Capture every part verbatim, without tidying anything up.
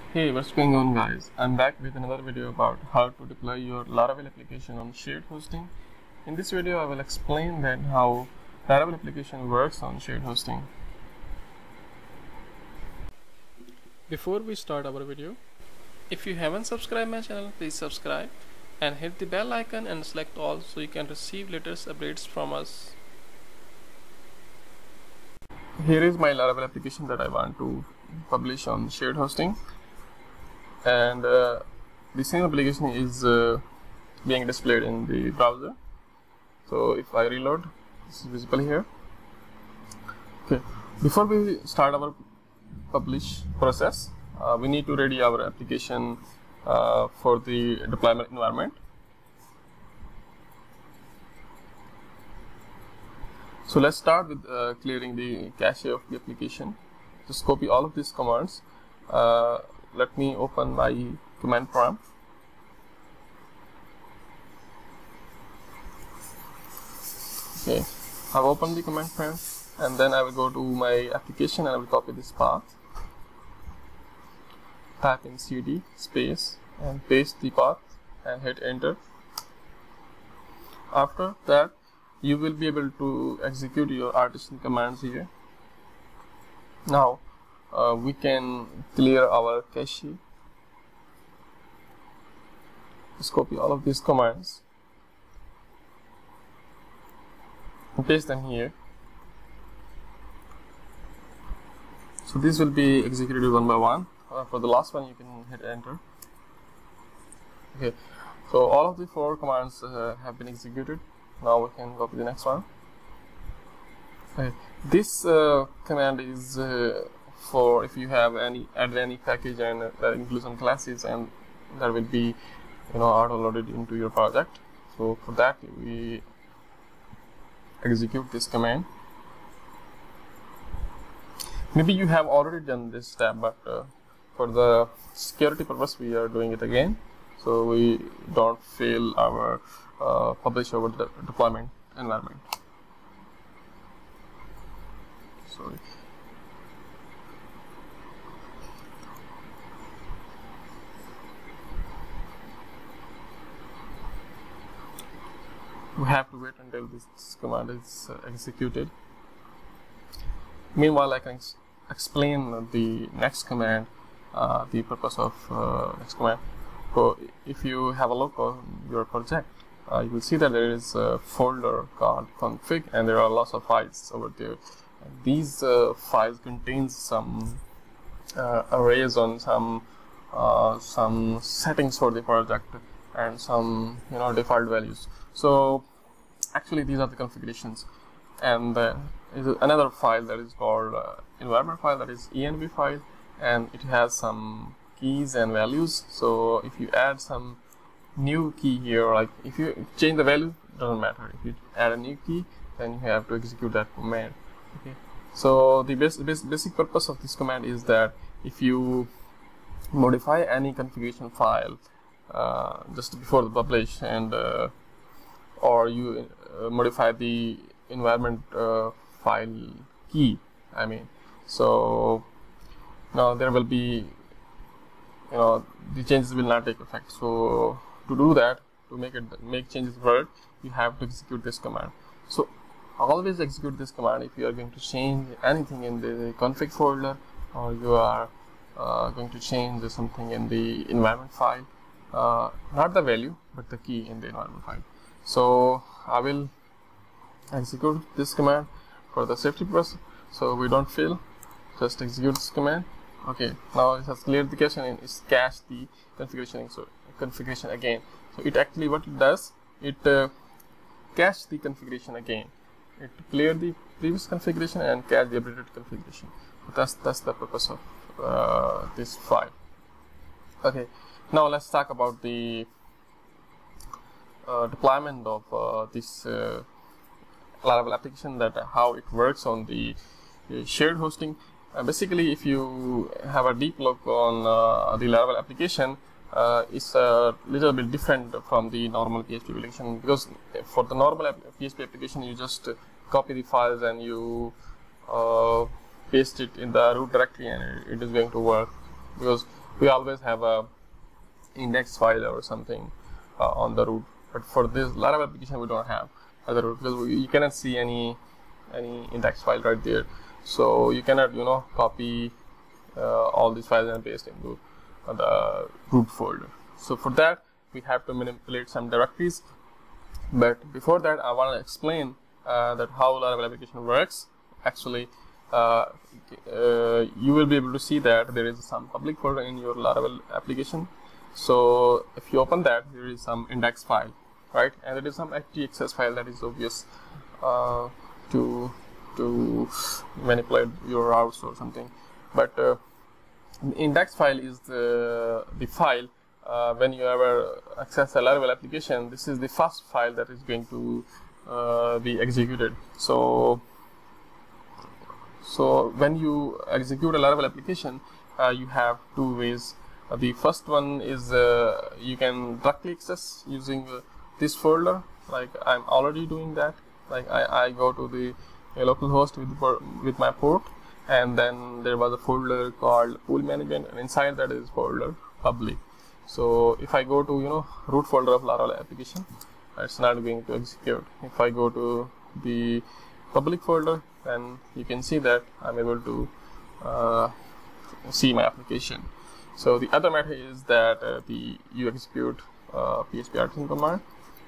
Hey, what's going on guys? I'm back with another video about how to deploy your Laravel application on shared hosting. In this video, I will explain that how Laravel application works on shared hosting. Before we start our video, if you haven't subscribed my channel, please subscribe and hit the bell icon and select all so you can receive latest updates from us. Here is my Laravel application that I want to publish on shared hosting. And uh, the same application is uh, being displayed in the browser. So if I reload, this is visible here. Okay, before we start our publish process, uh, we need to ready our application uh, for the deployment environment. So let's start with uh, clearing the cache of the application. Just copy all of these commands. Uh, let me open my command prompt. Okay, I've opened the command prompt, and then I will go to my application and I will copy this path, type in cd space and paste the path and hit enter. After that, you will be able to execute your artisan commands here. Now Uh, we can clear our cache. Just copy all of these commands and paste them here. So these will be executed one by one. Uh, for the last one, you can hit enter. Okay, so all of the four commands uh, have been executed. Now we can copy the next one. Okay, this uh, command is uh, for if you have any add any package and uh, that includes some classes, and that will be you know auto loaded into your project. So for that we execute this command. Maybe you have already done this step, but uh, for the security purpose we are doing it again, so we don't fail our uh, publish over the deployment environment. Sorry. We have to wait until this command is uh, executed. Meanwhile, I can ex explain the next command, uh, the purpose of uh, next command. So if you have a look on your project, uh, you will see that there is a folder called config, and there are lots of files over there. And these uh, files contain some uh, arrays on some uh, some settings for the project and some you know default values. So actually these are the configurations, and uh, is another file that is called uh, environment file, that is env file, and it has some keys and values. So if you add some new key here, like if you change the value, doesn't matter. If you add a new key, then you have to execute that command. Okay, so the bas bas basic purpose of this command is that if you modify any configuration file uh, just before the publish, and uh, or you uh, modify the environment uh, file key, I mean, so now there will be, you know, the changes will not take effect. So to do that, to make it make changes work, you have to execute this command. So always execute this command if you are going to change anything in the config folder, or you are uh, going to change something in the environment file, uh, not the value but the key in the environment file. So I will execute this command for the safety purpose, so we don't fail. Just execute this command. Okay, now it has cleared the cache and it's cached the configuration. So configuration again. So it actually what it does, it uh, cache the configuration again. It cleared the previous configuration and cache the updated configuration. So that's that's the purpose of uh, this file. Okay, now let's talk about the Uh, deployment of uh, this uh, Laravel application, that uh, how it works on the uh, shared hosting. Uh, basically, if you have a deep look on uh, the Laravel application, uh, it's a little bit different from the normal P H P application, because for the normal P H P application you just uh, copy the files and you uh, paste it in the root directory and it is going to work, because we always have a index file or something uh, on the root. But for this Laravel application, we don't have other root because we, you cannot see any any index file right there. So you cannot, you know, copy uh, all these files and paste into uh, the root folder. So for that, we have to manipulate some directories. But before that, I want to explain uh, that how Laravel application works. Actually, uh, uh, you will be able to see that there is some public folder in your Laravel application. So if you open that, there is some index file, right? And there is some H T X S file that is obvious uh, to to manipulate your routes or something. But uh, the index file is the the file uh, when you ever access a Laravel application. This is the first file that is going to uh, be executed. So so when you execute a Laravel application, uh, you have two ways. Uh, the first one is uh, you can directly access using uh, this folder, like I'm already doing that. Like I, I go to the uh, local host with, with my port, and then there was a folder called pool management, and inside that is folder public. So if I go to, you know, root folder of Laravel application, it's not going to execute. If I go to the public folder, then you can see that I'm able to uh, see my application. So the other method is that uh, the you execute uh, P H P artisan command.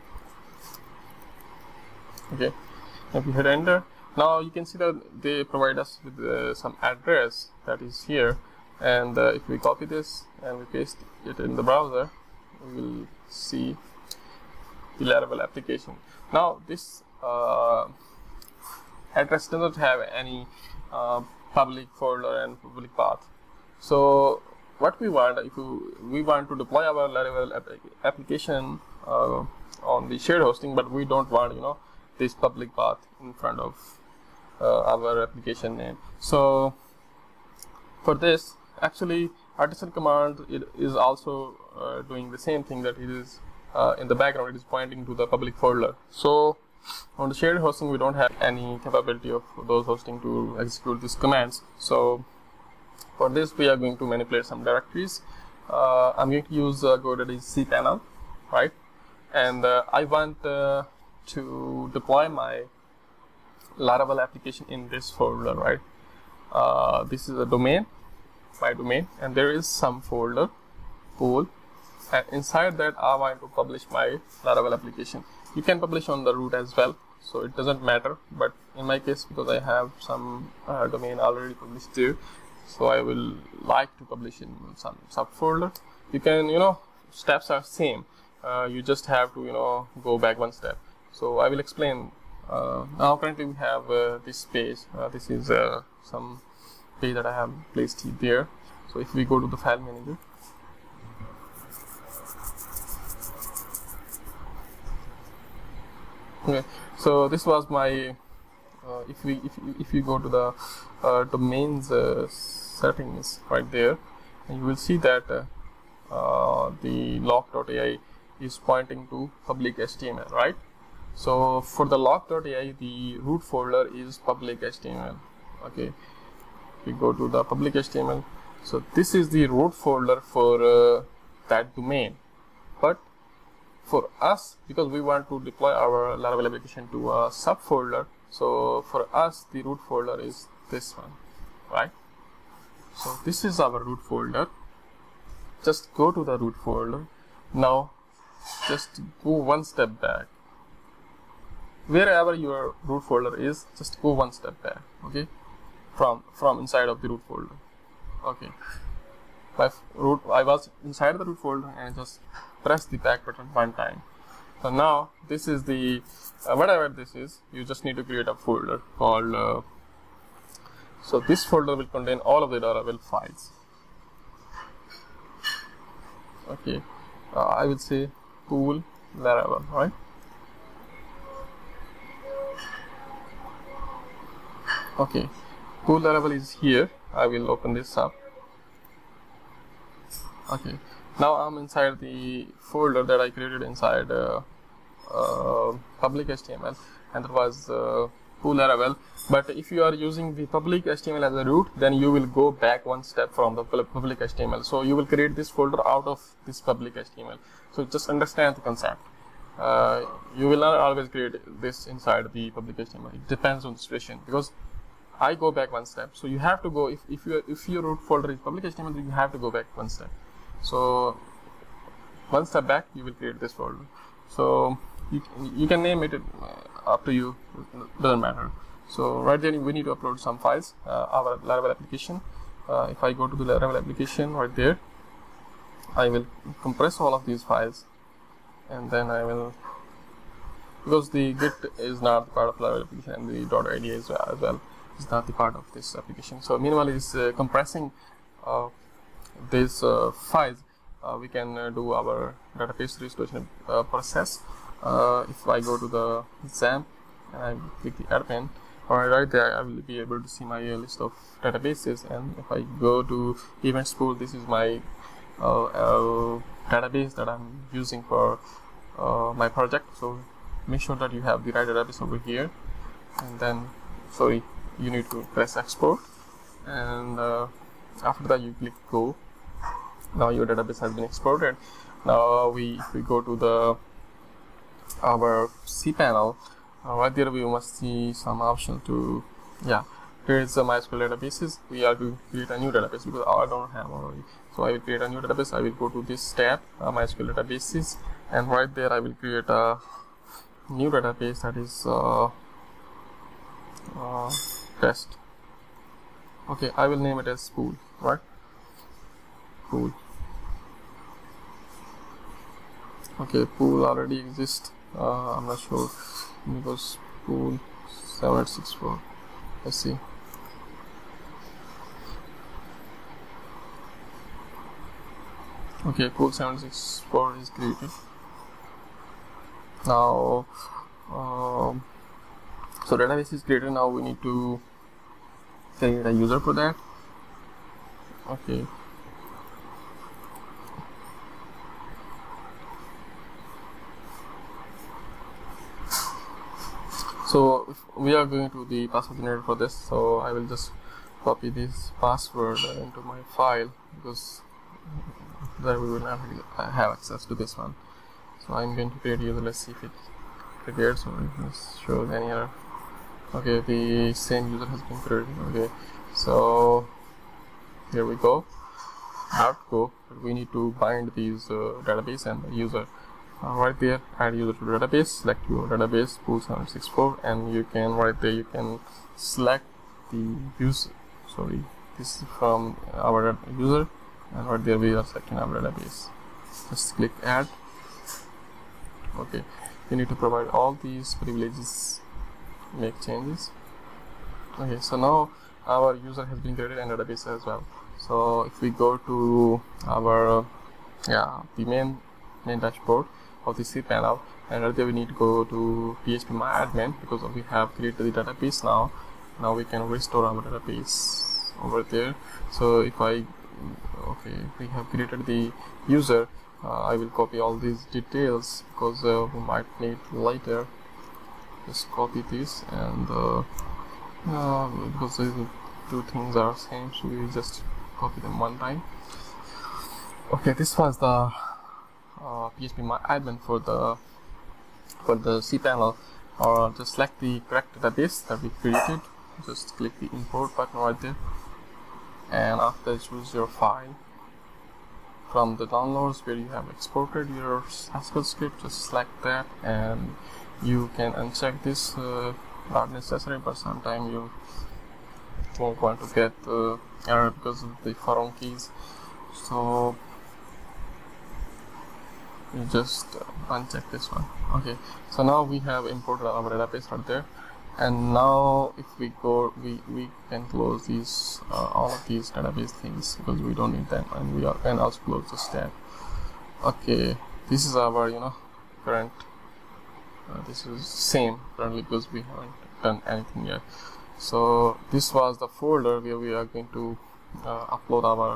Okay, if you hit enter, now you can see that they provide us with uh, some address that is here, and uh, if we copy this and we paste it in the browser, we will see the Laravel application. Now this uh, address does not have any uh, public folder and public path. So what we want, if you, we want to deploy our Laravel ap application uh, on the shared hosting, but we don't want, you know, this public path in front of uh, our application name. So for this, actually, artisan command it is also uh, doing the same thing, that it is uh, in the background, it is pointing to the public folder. So on the shared hosting, we don't have any capability of those hosting to execute these commands. So for this, we are going to manipulate some directories. Uh, I'm going to use uh, go to the Cpanel, right? And uh, I want uh, to deploy my Laravel application in this folder, right? Uh, this is a domain, my domain, and there is some folder, pool, and inside that I want to publish my Laravel application. You can publish on the root as well, so it doesn't matter. But in my case, because I have some uh, domain already published there, so I will like to publish in some subfolder. You can, you know, steps are same. Uh, you just have to, you know, go back one step. So I will explain. Uh, now currently we have uh, this page. Uh, this is uh, some page that I have placed there. So if we go to the file manager, okay. So this was my. Uh, if we if if you go to the uh, domains uh, settings right there, and you will see that uh, uh, the lock.ai is pointing to public H T M L, right? So for the lock.ai, the root folder is public H T M L. Okay, we go to the public H T M L. So this is the root folder for uh, that domain. But for us, because we want to deploy our Laravel application to a subfolder, so for us the root folder is this one, right? So this is our root folder. Just go to the root folder. Now just go one step back. Wherever your root folder is, just go one step back, okay? From from inside of the root folder. Okay. My root, I was inside the root folder and just press the back button one time. So now this is the uh, whatever this is, you just need to create a folder called. Uh, so this folder will contain all of the Laravel files. Okay, uh, I will say pool Laravel, right? Okay, pool Laravel is here. I will open this up. Okay, now I'm inside the folder that I created inside uh, uh, public H T M L, and that was uh, pool Laravel. But if you are using the public H T M L as a root, then you will go back one step from the public H T M L. So you will create this folder out of this public H T M L. So just understand the concept. Uh, you will not always create this inside the public H T M L. It depends on the situation, because I go back one step. So you have to go, if, if, you, if your root folder is public H T M L, you have to go back one step. So one step back, you will create this folder. So you, you can name it uh, up to you, doesn't matter. So right there we need to upload some files, uh, our Laravel application. Uh, if I go to the Laravel application right there, I will compress all of these files, and then I will, because the Git is not part of Laravel application, and the .ida is as well is not the part of this application. So meanwhile is uh, compressing uh, these uh, files, uh, we can uh, do our database restoration uh, process. Uh, if I go to the XAMPP and I click the admin, or right there I will be able to see my uh, list of databases. And if I go to events pool, this is my uh, uh, database that I'm using for uh, my project. So make sure that you have the right database over here, and then sorry you need to press export, and uh, after that you click go. Now your database has been exported. Now we if we go to the our Cpanel, uh, right there we must see some option to, yeah, here is the MySQL databases. We are to create a new database because I don't have already. So I will create a new database. I will go to this tab, uh, MySQL databases, and right there I will create a new database that is uh, uh, test. Okay, I will name it as pool, right? Pool. Okay, pool already exists. Uh, I'm not sure because pool seven eight six four. Let's see. Okay, pool seven six four is created. Now, um, so database is created. Now we need to create a user for that. Okay. So if we are going to the password generator for this, so I will just copy this password into my file, because there we will not have access to this one. So I'm going to create a user. Let's see if it prepared. So let's show any error. Okay, the same user has been created. Okay, so here we go. Not go, but we need to bind these uh, database and the user. Uh, right there, add user to database, select your database pool seven six four, and you can right there you can select the user. Sorry, this is from our user, and right there we are selecting our database. Just click add. Okay, you need to provide all these privileges, make changes. Okay, so now our user has been created and database as well. So if we go to our uh, yeah the main main dashboard of the Cpanel, and right there we need to go to P H P my admin, because we have created the database. Now now we can restore our database over there. So if I okay we have created the user, uh, I will copy all these details because uh, we might need later. Just copy this, and uh, uh, because the two things are same, so we will just copy them one time. Okay, this was the Uh, P H P my admin for the for the Cpanel. Or just select the correct database that we created. Just click the import button right there, and after choose your file from the downloads where you have exported your S Q L script. Just select that, and you can uncheck this. Uh, not necessary, but sometimes you won't want to get uh, error because of the foreign keys. So you just uh, uncheck this one. Okay, so now we have imported our database right there, and now if we go we we can close these uh, all of these database things because we don't need them, and we are can also close this tab. Okay, this is our you know current uh, this is same currently because we haven't done anything yet. So this was the folder where we are going to uh, upload our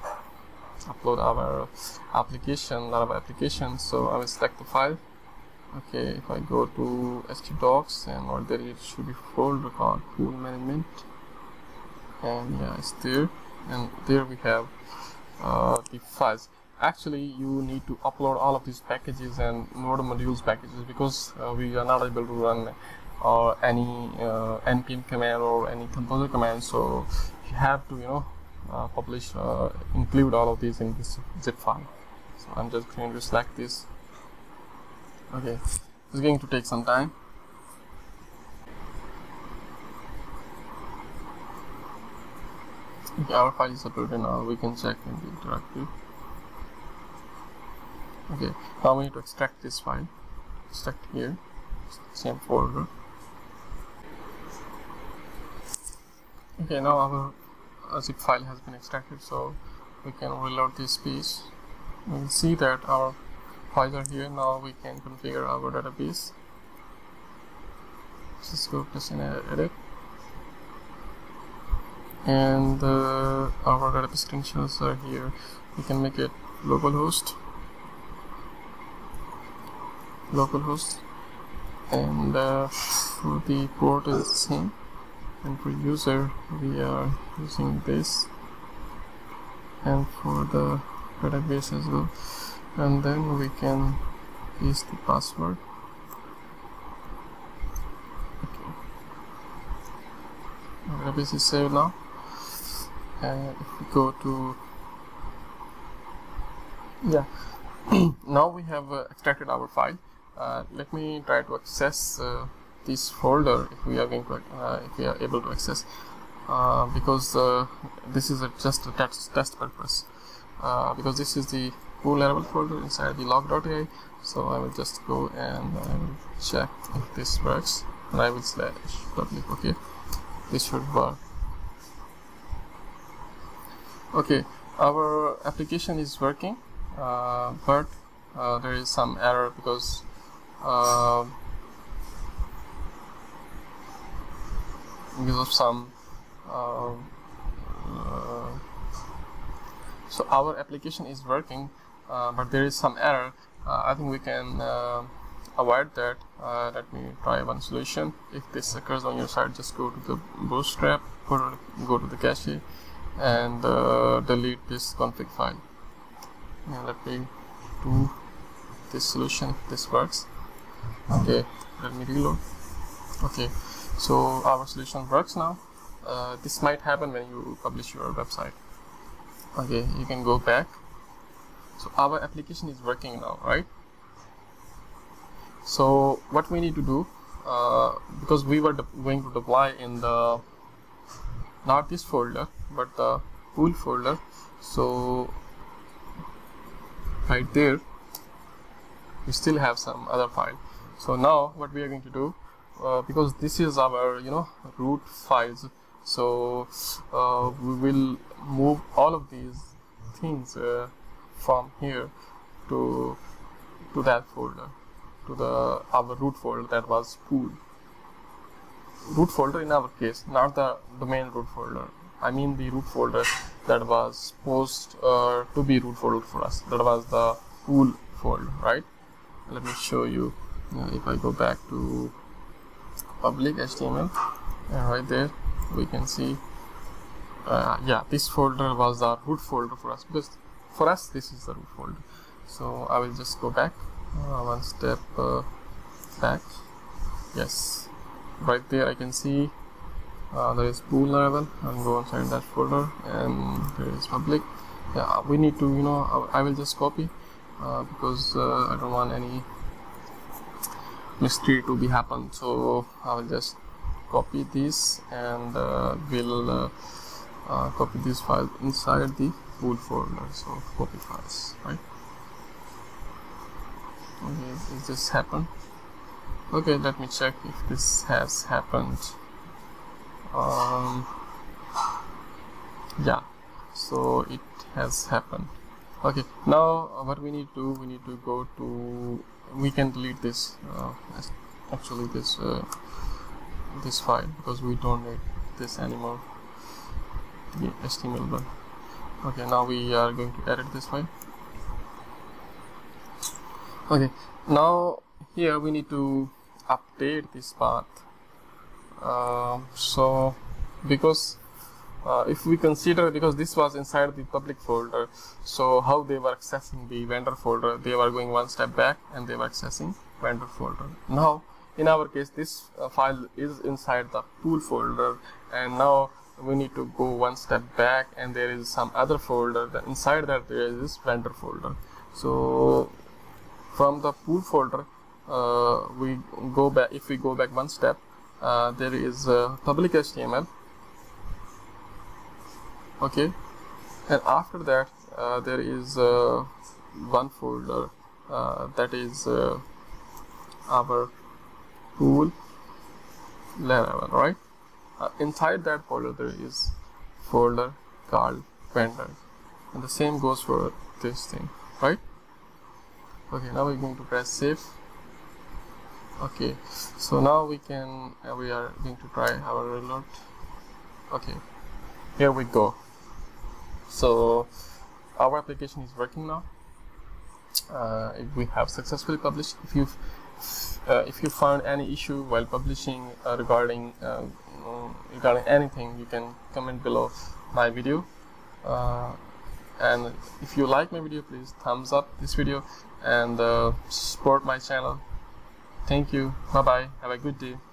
upload our application, Laravel application. So I will select the file, Okay, if I go to htdocs, and or there it should be folder called pool management, and yeah, it's there, and there we have uh, the files. Actually, you need to upload all of these packages and node modules packages, because uh, we are not able to run uh, any uh, npm command or any composer command, so you have to, you know, uh, publish, uh, include all of these in this zip file. So I'm just going to select this. Okay, it's going to take some time. Okay, our file is uploaded now. We can check in the directory. Okay, now we need to extract this file. Extract here, same folder. Okay, now our uh, zip file has been extracted, so we can reload this piece. We will see that our files are here. Now we can configure our database. Just go press and edit, and uh, our database credentials are here. We can make it localhost, localhost, and uh, for the port is the same, and for user we are using this, and for the database as well. And then we can paste the password. Okay, our database is saved now, and if we go to, yeah, now we have uh, extracted our file. Uh, let me try to access uh, this folder if we are going to uh, if we are able to access, uh, because uh, this is a, just a test, test purpose, uh, because this is the pool Laravel folder inside the log.ai. So I will just go and I will check if this works, and I will slash public. Okay, this should work. Okay, our application is working, uh, but uh, there is some error because uh, because of some uh, uh, so our application is working, uh, but there is some error. uh, I think we can uh, avoid that. Uh, let me try one solution. If this occurs on your side, just go to the bootstrap, go to, go to the cache, and uh, delete this config file. Now let me do this solution if this works. Okay, let me reload. Okay, so our solution works now. Uh, this might happen when you publish your website. Okay, you can go back. So our application is working now, right? So what we need to do, uh, because we were going to deploy in the, not this folder, but the pool folder. So right there, we still have some other file. So now what we are going to do, uh, because this is our, you know, root files, so uh, we will move all of these things uh, from here to to that folder, to the our root folder that was pool. Root folder in our case, not the domain root folder. I mean the root folder that was supposed uh, to be root folder for us. That was the pool folder, right? Let me show you. Uh, if I go back to public H T M L, and right there we can see, uh, yeah, this folder was the root folder for us, because for us this is the root folder. So I will just go back uh, one step uh, back. Yes, right there I can see uh, there is pool Laravel, and go inside that folder, and there is public. Yeah, we need to, you know, I will just copy uh, because uh, I don't want any mystery to be happen. So I will just copy this, and uh, will uh, uh, copy this file inside the pool folder. So copy files, right? Okay, is this happened? Okay, let me check if this has happened. Um, yeah, so it has happened. Okay, now uh, what we need to do, we need to go to, we can delete this uh, actually this uh, this file, because we don't need this anymore, the H T M L one. Okay, now we are going to edit this file. Okay, now here we need to update this path. Uh, so because uh, if we consider, because this was inside the public folder, so how they were accessing the vendor folder, they were going one step back and they were accessing vendor folder. Now in our case, this uh, file is inside the pool folder, and now we need to go one step back, and there is some other folder that inside that there is this vendor folder. So from the pool folder, uh, we go back. If we go back one step, uh, there is uh, public H T M L. Okay, and after that uh, there is uh, one folder uh, that is uh, our pool Laravel, right? Uh, inside that folder there is folder called vendor, and the same goes for this thing, right? Okay, now we're going to press save. Okay, so now we can uh, we are going to try our reload. Okay, here we go. So our application is working now. Uh, we have successfully published. If you uh, if you found any issue while publishing uh, regarding uh, regarding anything, you can comment below my video. Uh, and if you like my video, please thumbs up this video and uh, support my channel. Thank you. Bye bye. Have a good day.